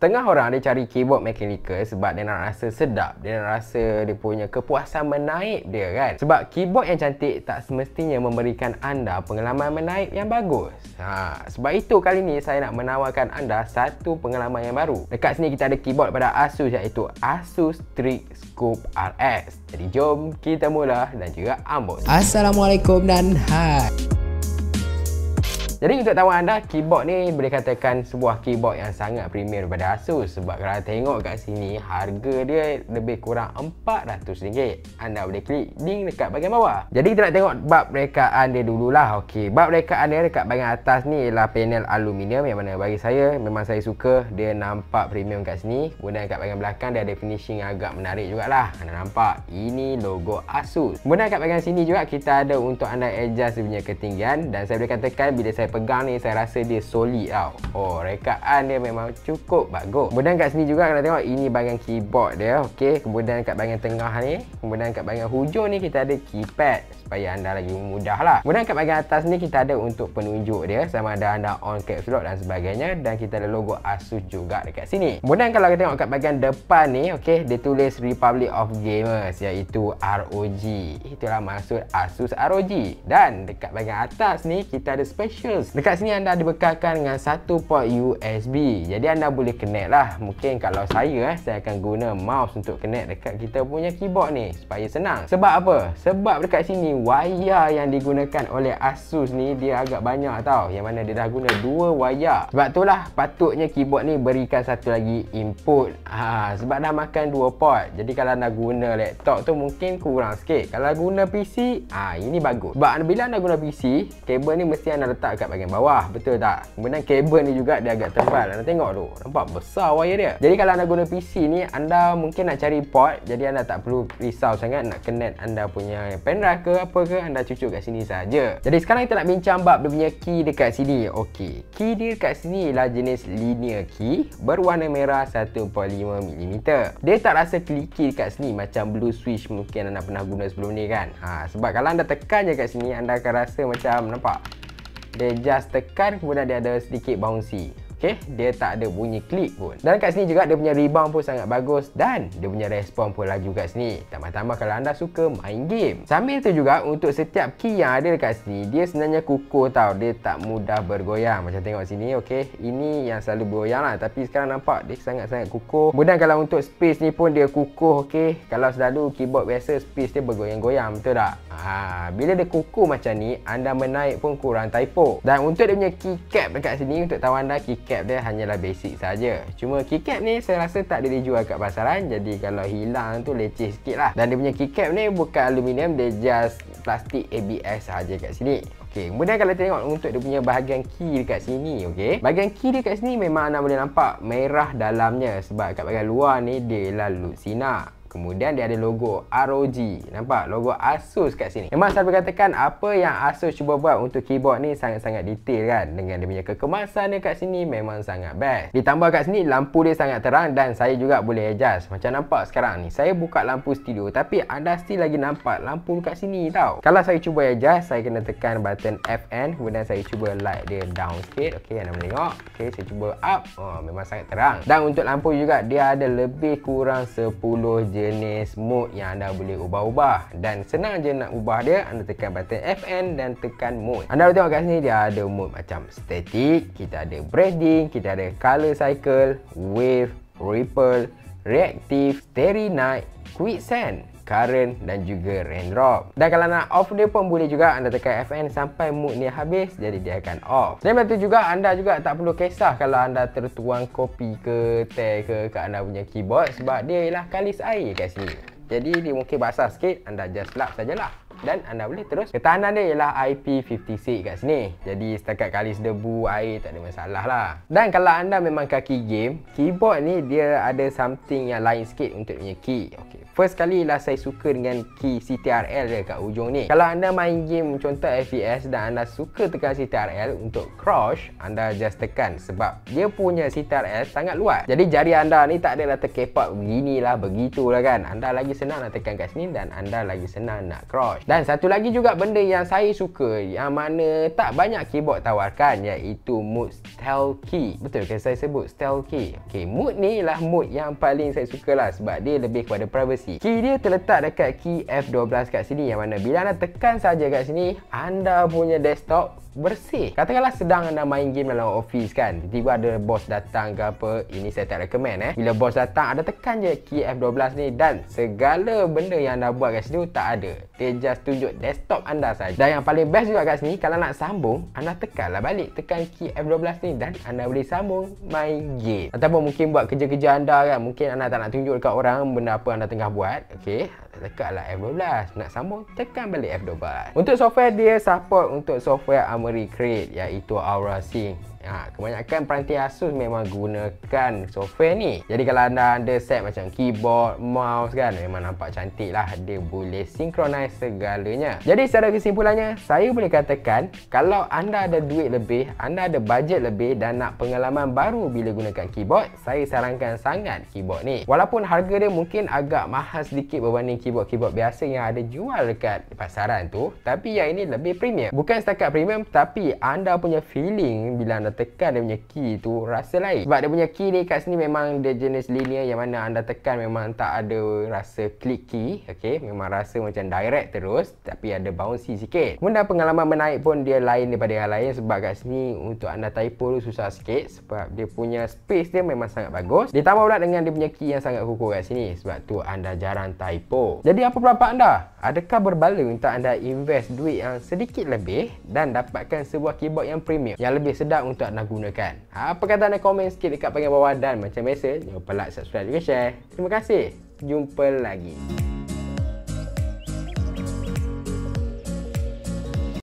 Tengah orang dia cari keyboard mechanical sebab dia nak rasa sedap, dia nak rasa dia punya kepuasan menaip dia kan. Sebab keyboard yang cantik tak semestinya memberikan anda pengalaman menaip yang bagus. Sebab itu kali ni saya nak menawarkan anda satu pengalaman yang baru. Dekat sini kita ada keyboard pada Asus, iaitu Asus.Strix Scoop RS. Jadi jom kita mula dan juga unbox. Assalamualaikum dan hai. Jadi untuk tahu anda, keyboard ni boleh katakan sebuah keyboard yang sangat premier daripada Asus. Sebab kalau tengok kat sini, harga dia lebih kurang RM400. Anda boleh klik link dekat bahagian bawah. Jadi kita nak tengok bab rekaan dia dululah. Okey, bab rekaan dia dekat bahagian atas ni ialah panel aluminium, yang mana bagi saya memang saya suka. Dia nampak premium kat sini. Kemudian kat bahagian belakang dia ada finishing yang agak menarik jugalah. Anda nampak ini logo Asus. Kemudian kat bahagian sini juga kita ada untuk anda adjust dia punya ketinggian, dan saya boleh katakan bila saya pegang ni saya rasa dia solid tau. Rekaan dia memang cukup bagus. Kemudian kat sini juga kalau tengok ini bahagian keyboard dia. Okey, kemudian kat bahagian tengah ni, kemudian kat bahagian hujung ni kita ada keypad supaya anda lagi mudah lah. Kemudian kat bahagian atas ni kita ada untuk penunjuk dia, sama ada anda on caps lock dan sebagainya, dan kita ada logo Asus juga dekat sini. Kemudian kalau kita tengok kat bahagian depan ni, okey, dia tulis Republic of Gamers, iaitu ROG. Itulah maksud Asus ROG. Dan dekat bahagian atas ni kita ada specials. Dekat sini anda dibekalkan dengan satu port USB. Jadi anda boleh connect lah. Mungkin kalau saya akan guna mouse untuk connect dekat kita punya keyboard ni supaya senang. Sebab apa? Sebab dekat sini wayar yang digunakan oleh Asus ni dia agak banyak tau. Yang mana dia dah guna 2 wayar. Sebab itulah patutnya keyboard ni berikan satu lagi input. Sebab dah makan 2 port. Jadi kalau anda guna laptop tu mungkin kurang sikit. Kalau guna PC, ini bagus. Sebab bila anda guna PC, kabel ni mesti anda letak kat bahagian bawah. Betul tak? Kemudian kabel ni juga dia agak tebal. Anda tengok tu, nampak besar wayar dia. Jadi kalau anda guna PC ni, anda mungkin nak cari port, jadi anda tak perlu risau sangat nak connect anda punya pendrive ke apa ke, anda cucuk kat sini saja. Jadi sekarang kita nak bincang bab dia punya key dekat sini. Okey, key dia dekat sini ialah jenis linear key berwarna merah 1.5mm. Dia tak rasa clicky dekat sini macam blue switch mungkin anda pernah guna sebelum ni kan. Sebab kalau anda tekan je kat sini, anda akan rasa macam, nampak? Dia just tekan, kemudian dia ada sedikit bouncy. Okay, dia tak ada bunyi klik pun. Dan kat sini juga dia punya rebound pun sangat bagus, dan dia punya respon pun laju kat sini. Tambah-tambah kalau anda suka main game. Sambil tu juga untuk setiap key yang ada dekat sini, dia sebenarnya kukuh tau. Dia tak mudah bergoyang. Macam tengok sini, okay, ini yang selalu bergoyang lah. Tapi sekarang nampak dia sangat-sangat kukuh. Kemudian kalau untuk space ni pun dia kukuh, okay. Kalau selalu keyboard biasa space dia bergoyang-goyang, betul tak? Bila dia kukuh macam ni, anda menaik pun kurang typo. Dan untuk dia punya keycap dekat sini, untuk tahu anda, keycap dia hanyalah basic saja. Cuma keycap ni saya rasa tak ada dijual kat pasaran, jadi kalau hilang tu leceh sikit lah. Dan dia punya keycap ni bukan aluminium, dia just plastik ABS saja kat sini. Okey, kemudian kalau tengok untuk dia punya bahagian key dekat sini, okey. Bahagian key dekat sini memang anda boleh nampak merah dalamnya, sebab kat bahagian luar ni dia ialah Lucina. Kemudian dia ada logo ROG. Nampak? Logo Asus kat sini. Memang saya berkatakan apa yang Asus cuba buat untuk keyboard ni sangat-sangat detail kan. Dengan dia punya kekemasan dia kat sini memang sangat best. Ditambah kat sini lampu dia sangat terang, dan saya juga boleh adjust. Macam nampak sekarang ni, saya buka lampu studio tapi anda still lagi nampak lampu kat sini tau. Kalau saya cuba adjust, saya kena tekan button FN. Kemudian saya cuba light dia down sikit. Okey, anda boleh tengok. Okey, saya cuba up. Memang sangat terang. Dan untuk lampu juga dia ada lebih kurang 10 jenis mode yang anda boleh ubah-ubah, dan senang je nak ubah dia. Anda tekan button FN dan tekan mode. Anda boleh tengok kat sini dia ada mode macam static, kita ada breathing, kita ada color cycle, wave, ripple, reactive, starry night, quicksand, current dan juga raindrop. Dan kalau nak off dia pun boleh juga. Anda tekan FN sampai mood ni habis, jadi dia akan off. Dan lepas tu juga anda juga tak perlu kisah kalau anda tertuang kopi ke teh ke kat anda punya keyboard, sebab dia ialah kalis air kat sini. Jadi dia mungkin basah sikit, anda just lap sajalah. Dan anda boleh terus. Ketahanan dia ialah IP56 kat sini. Jadi setakat kalis debu, air tak ada masalah lah. Dan kalau anda memang kaki game, keyboard ni dia ada something yang lain sikit untuk punya key. Okey, First kali lah saya suka dengan key CTRL dia kat ujung ni. Kalau anda main game contoh FPS dan anda suka tekan CTRL untuk crouch, anda just tekan sebab dia punya CTRL sangat luas. Jadi jari anda ni tak adalah terkepak beginilah begitulah kan. Anda lagi senang nak tekan kat sini dan anda lagi senang nak crouch. Dan satu lagi juga benda yang saya suka yang mana tak banyak keyboard tawarkan, iaitu mode stealth key. Betul ke saya sebut stealth key? Okay, mode ni lah mode yang paling saya suka lah sebab dia lebih kepada privacy. Key dia terletak dekat key F12 kat sini, yang mana bila anda tekan saja kat sini, anda punya desktop bersih. Katakanlah sedang anda main game dalam office kan, tiba-tiba ada bos datang ke apa, ini saya tak recommend Bila bos datang, anda tekan je key F12 ni dan segala benda yang anda buat kat sini tak ada. Dia just tunjuk desktop anda saja. Dan yang paling best juga kat sini, kalau nak sambung, anda tekanlah balik, tekan key F12 ni dan anda boleh sambung main game. Ataupun mungkin buat kerja-kerja anda kan, mungkin anda tak nak tunjuk dekat orang benda apa anda tengah buat. Okey, tekanlah F12. Nak sambung, tekan balik F12. Untuk software, dia support untuk software Create, iaitu Aura Sync. Kebanyakan peranti Asus memang gunakan software ni. Jadi kalau anda ada set macam keyboard, mouse kan, memang nampak cantik lah. Dia boleh synchronize segalanya. Jadi secara kesimpulannya, saya boleh katakan kalau anda ada duit lebih, anda ada budget lebih dan nak pengalaman baru bila gunakan keyboard, saya sarankan sangat keyboard ni. Walaupun harga dia mungkin agak mahal sedikit berbanding keyboard-keyboard biasa yang ada jual dekat pasaran tu, tapi yang ini lebih premium. Bukan setakat premium, tapi anda punya feeling bila anda tekan dia punya key tu rasa lain. Sebab dia punya key ni kat sini memang dia jenis linear, yang mana anda tekan memang tak ada rasa click key. Okay, memang rasa macam direct terus, tapi ada bouncy sikit. Kemudian pengalaman menaik pun dia lain daripada yang lain, sebab kat sini untuk anda typo tu susah sikit sebab dia punya space dia memang sangat bagus. Ditambah pula dengan dia punya key yang sangat kukuh kat sini, sebab tu anda jarang typo. Jadi apa pendapat anda? Adakah berbala untuk anda invest duit yang sedikit lebih dan dapatkan sebuah keyboard yang premium yang lebih sedap untuk anda gunakan? Apa kata anda, komen sikit dekat bahagian bawah, dan macam biasa jangan lupa like, subscribe juga share. Terima kasih. Jumpa lagi.